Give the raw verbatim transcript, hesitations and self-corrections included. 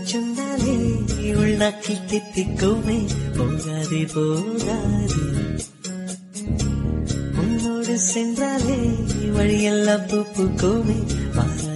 சொன்னாலே உள்நாக்கில் தித்திக்குமே போகாதே போகாதே உன்னோடு சென்றாலே வழியெல்லாம் பூ பூக்குமே மாறா